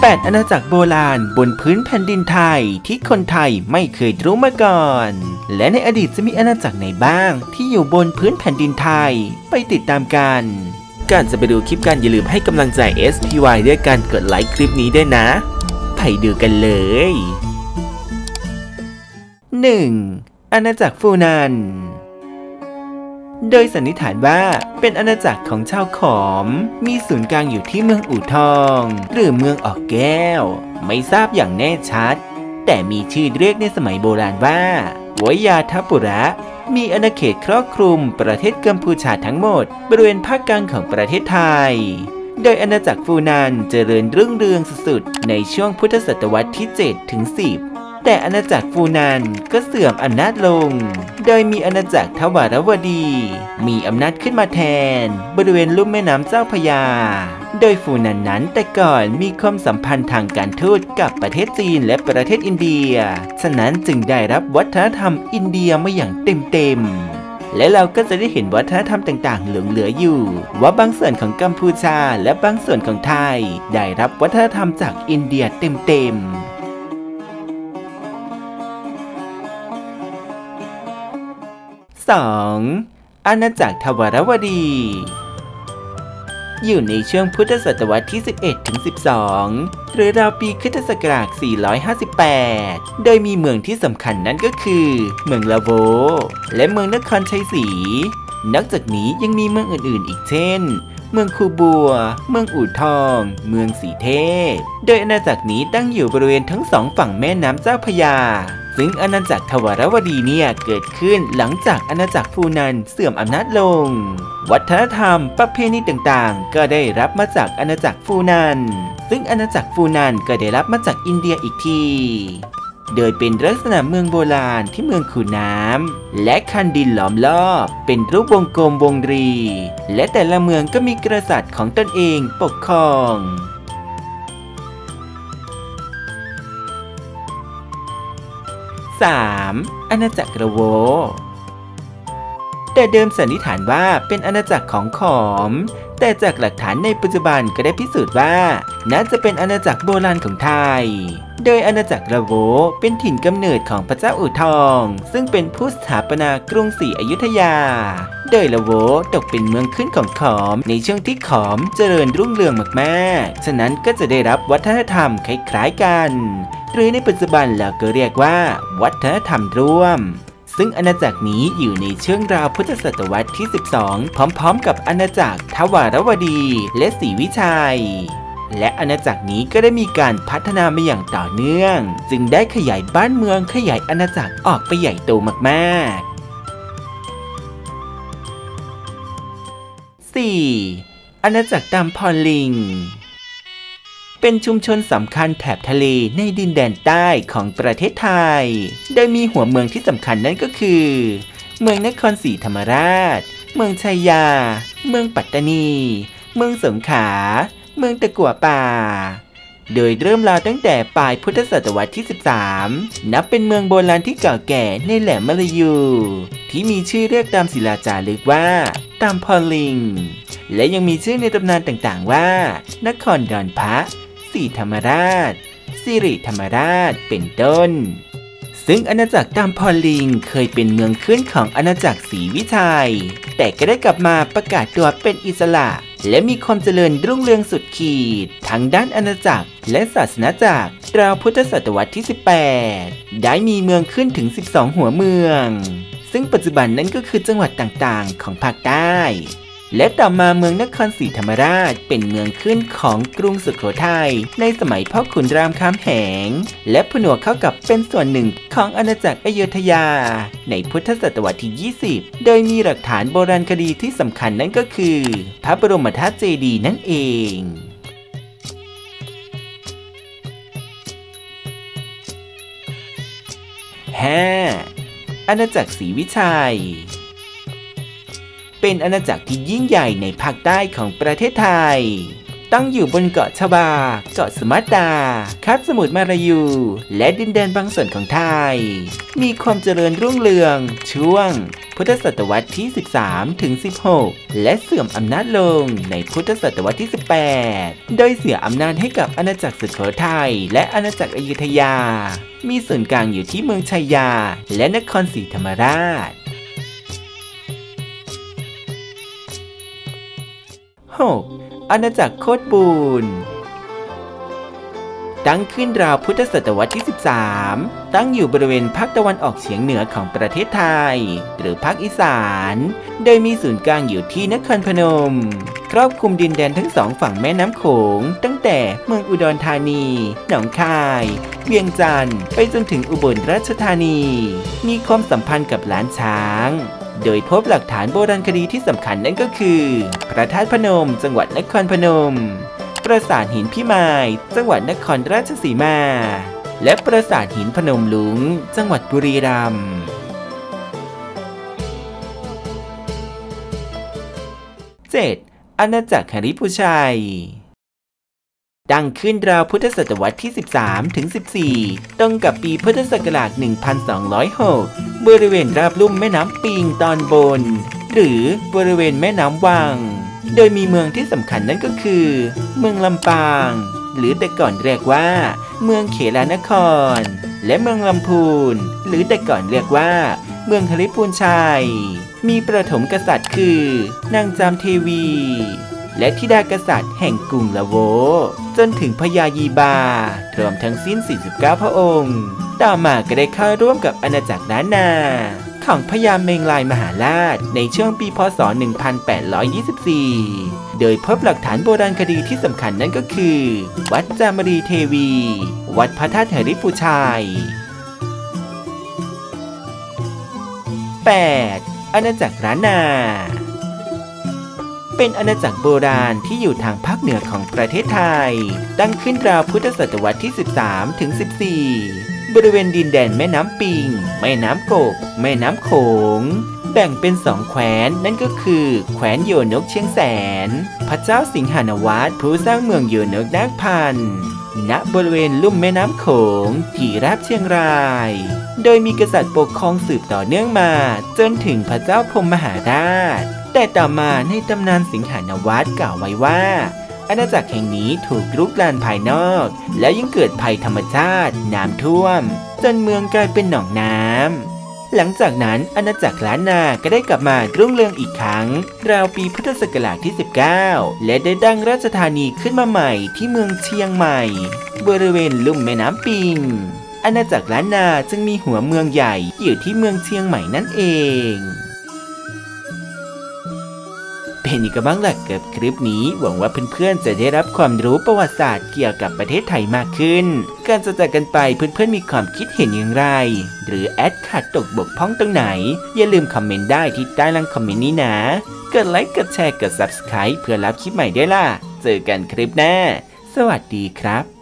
8 อาณาจักรโบราณบนพื้นแผ่นดินไทยที่คนไทยไม่เคยรู้มาก่อนและในอดีตจะมีอาณาจักรไหนบ้างที่อยู่บนพื้นแผ่นดินไทยไปติดตามกันก่อนจะไปดูคลิปกันอย่าลืมให้กำลังใจ SPY ด้วยการกดไลค์คลิปนี้ด้วยนะไปดูกันเลย 1. อาณาจักรฟูนันโดยสันนิษฐานว่าเป็นอาณาจักรของชาวขอมมีศูนย์กลางอยู่ที่เมืองอู่ทองหรือเมืองออกแก้วไม่ทราบอย่างแน่ชัดแต่มีชื่อเรียกในสมัยโบราณว่าวยาทปุระมีอาณาเขตครอบคลุมประเทศกัมพูชาทั้งหมดบริเวณภาคกลางของประเทศไทยโดยอาณาจักรฟูนันเจริญรุ่งเรืองสุดๆในช่วงพุทธศตวรรษที่ 7 ถึง 10แต่อาณาจักรฟูนันก็เสื่อมอำนาจลงโดยมีอาณาจักรทวารวดีมีอำนาจขึ้นมาแทนบริเวณลุ่มแม่น้ำเจ้าพระยาโดยฟูนันนั้นแต่ก่อนมีความสัมพันธ์ทางการทูตกับประเทศจีนและประเทศอินเดียฉะนั้นจึงได้รับวัฒนธรรมอินเดียมาอย่างเต็มและเราก็จะได้เห็นวัฒนธรรมต่างๆหลงเหลืออยู่ว่าบางส่วนของกัมพูชาและบางส่วนของไทยได้รับวัฒนธรรมจากอินเดียเต็ม 2. อาณาจักรทวารวดีอยู่ในช่วงพุทธศตวรรษที่ 11 ถึง 12 หรือราวปีคริสตศักราช 458 โดยมีเมืองที่สำคัญนั้นก็คือเมืองลาโวและเมืองนครชัยศรีนอกจากนี้ยังมีเมืองอื่นๆอีกเช่นเมืองคูบัวเมืองอู่ทองเมืองสีเทพโดยอาณาจักรนี้ตั้งอยู่บริเวณทั้งสองฝั่งแม่น้ำเจ้าพระยาซึ่งอาณาจักรทวารวดีเนี่ยเกิดขึ้นหลังจากอาณาจักรฟูนันเสื่อมอำนาจลงวัฒนธรรมประเพณีต่างๆก็ได้รับมาจากอาณาจักรฟูนันซึ่งอาณาจักรฟูนันก็ได้รับมาจากอินเดียอีกทีโดยเป็นลักษณะเมืองโบราณที่เมืองขุนน้ำและคันดินล้อมรอบเป็นรูปวงกลมวงรีและแต่ละเมืองก็มีกษัตริย์ของตนเองปกครอง3. อาณาจักรกระโวแต่เดิมสันนิษฐานว่าเป็นอาณาจักรของขอมแต่จากหลักฐานในปัจจุบันก็ได้พิสูจน์ว่าน่าจะเป็นอาณาจักรโบราณของไทยโดยอาณาจักรกระโวเป็นถิ่นกำเนิดของพระเจ้าอู่ทองซึ่งเป็นผู้สถาปนากรุงศรีอยุธยาโดยละโวตกเป็นเมืองขึ้นของขอมในช่วงที่ขอมเจริญรุ่งเรืองมากๆฉะนั้นก็จะได้รับวัฒนธรรมคล้ายๆกันหรือในปัจจุบันเราก็เรียกว่าวัฒนธรรมร่วมซึ่งอาณาจักรนี้อยู่ในช่วงราวพุทธศตวรรษที่ 12 พร้อมๆกับอาณาจักรทวารวดีและศรีวิชัยและอาณาจักรนี้ก็ได้มีการพัฒนามาอย่างต่อเนื่องจึงได้ขยายบ้านเมืองขยายอาณาจักรออกไปใหญ่โตมากๆ 4. อาณาจักรตามพรลิงเป็นชุมชนสำคัญแถบทะเลในดินแดนใต้ของประเทศไทยโดยมีหัวเมืองที่สำคัญนั่นก็คือเมืองนครศรีธรรมราชเมืองชัยยาเมืองปัตตานีเมืองสงขลาเมืองตะกั่วป่าโดยเริ่มราวตั้งแต่ปลายพุทธศตวรรษที่ 13 นับเป็นเมืองโบราณที่เก่าแก่ในแหลมมลายูที่มีชื่อเรียกตามศิลาจารึกว่าตามพรลิงและยังมีชื่อในตำนานต่างๆว่านครดอนพระศรีธรรมราชสิริธรรมราชเป็นต้นซึ่งอาณาจักรตามพรลิงเคยเป็นเมืองขึ้นของอาณาจักรศรีวิชัยแต่ก็ได้กลับมาประกาศตัวเป็นอิสระและมีความเจริญรุ่งเรืองสุดขีดทั้งด้านอาณาจักรและศาสนาจักรราวพุทธศตวรรษที่ 18 ได้มีเมืองขึ้นถึง 12 หัวเมืองซึ่งปัจจุบันนั้นก็คือจังหวัดต่างๆของภาคใต้และต่อมาเมืองนครศรีธรรมราชเป็นเมืองขึ้นของกรุงสุโขทัยในสมัยพ่อขุนรามคำแหงและผนวกเข้ากับเป็นส่วนหนึ่งของอาณาจักรอยุธยาในพุทธศตวรรษที่ 20 โดยมีหลักฐานโบราณคดีที่สำคัญนั่นก็คือพระบรมธาตุเจดีย์นั่นเอง 5. อาณาจักรศรีวิชัยเป็นอาณาจักรที่ยิ่งใหญ่ในภาคใต้ของประเทศไทยตั้งอยู่บนเกาะชบาเกาะสุมาตราคาบสมุทรมาลายูและดินแดนบางส่วนของไทยมีความเจริญรุ่งเรืองช่วงพุทธศตวรรษที่ 13 ถึง 16 และเสื่อมอำนาจลงในพุทธศตวรรษที่ 18 โดยเสียอำนาจให้กับอาณาจักรสุโขทัยและอาณาจักรอยุธยามีศูนย์กลางอยู่ที่เมืองชัยยาและนครศรีธรรมราช 6. อาณาจักรโคตรบูรณ์ตั้งขึ้นราวพุทธศตวรรษที่ 13 ตั้งอยู่บริเวณภาคตะวันออกเฉียงเหนือของประเทศไทยหรือภาคอีสานโดยมีศูนย์กลางอยู่ที่นครพนมครอบคลุมดินแดนทั้งสองฝั่งแม่น้ำโขงตั้งแต่เมืองอุดรธานีหนองคายเวียงจันทร์ไปจนถึงอุบลราชธานีมีความสัมพันธ์กับล้านช้างโดยพบหลักฐานโบราณคดีที่สำคัญนั่นก็คือพระธาตุพนมจังหวัดนครพนมปราสาทหินพิมายจังหวัดนครราชสีมาและปราสาทหินพนมลุงจังหวัดบุรีรัมย์ 7. อาณาจักรหฤปุชัยตั้งขึ้นราวพุทธศตวรรษที่ 13 ถึง 14 ตรงกับปีพุทธศักราช 1206 บริเวณราบลุ่มแม่น้ำปิงตอนบนหรือบริเวณแม่น้ำวังโดยมีเมืองที่สำคัญนั่นก็คือเมืองลำปางหรือแต่ก่อนเรียกว่าเมืองเขลานครและเมืองลำพูนหรือแต่ก่อนเรียกว่าเมืองหฤปุชัยมีประถมกษัตริย์คือนางจามเทวีและธิดากษัตริย์แห่งกรุงละโวจนถึงพญายีบารวมทั้งสิ้น 49 พระองค์ต่อมาก็ได้เข้าร่วมกับอาณาจักรล้านนาของพญาเมงลายมหาราชในช่วงปีพ.ศ. 1824 โดยพบหลักฐานโบราณคดีที่สำคัญนั่นก็คือวัดจามรีเทวีวัดพระธาตุหฤปุชัย 8. อาณาจักรล้านนาเป็นอาณาจักรโบราณที่อยู่ทางภาคเหนือของประเทศไทยตั้งขึ้นราวพุทธศตวรรษที่ 13 ถึง 14 บริเวณดินแดนแม่น้ำปิงแม่น้ำกกแม่น้ำโขงแบ่งเป็น2แคว้นนั่นก็คือแคว้นโยนกเชียงแสนพระเจ้าสิงหานวัตรผู้สร้างเมืองโยนกนาคพันธ์ณบริเวณลุ่มแม่น้ำโขงที่ราบเชียงรายโดยมีกษัตริย์ปกครองสืบต่อเนื่องมาจนถึงพระเจ้าพรหมมหาราชแต่ต่อมาในตำนานสิงหานวัตรกล่าวไว้ว่าอาณาจักรแห่งนี้ถูกรุกรานภายนอกและยังเกิดภัยธรรมชาติน้ำท่วมจนเมืองกลายเป็นหนองน้ำหลังจากนั้นอาณาจักรล้านนาก็ได้กลับมารุ่งเรืองอีกครั้งราวปีพุทธศักราชที่ 19 และได้ตั้งราชธานีขึ้นมาใหม่ที่เมืองเชียงใหม่บริเวณลุ่มแม่น้ำปิงอาณาจักรล้านนาจึงมีหัวเมืองใหญ่อยู่ที่เมืองเชียงใหม่นั่นเองเป็นอีกบ้างแหละกับคลิปนี้หวังว่าเพื่อนๆจะได้รับความรู้ประวัติศาสตร์เกี่ยวกับประเทศไทยมากขึ้นการจะจากกันไปเพื่อนๆมีความคิดเห็นอย่างไรหรือแอดขาดตกบกพร่องตรงไหนอย่าลืมคอมเมนต์ได้ที่ใต้ล่างคอมเมนต์นี้นะกดไลค์กดแชร์กด Subscribe เพื่อรับคลิปใหม่ด้วยล่ะเจอกันคลิปหน้าสวัสดีครับ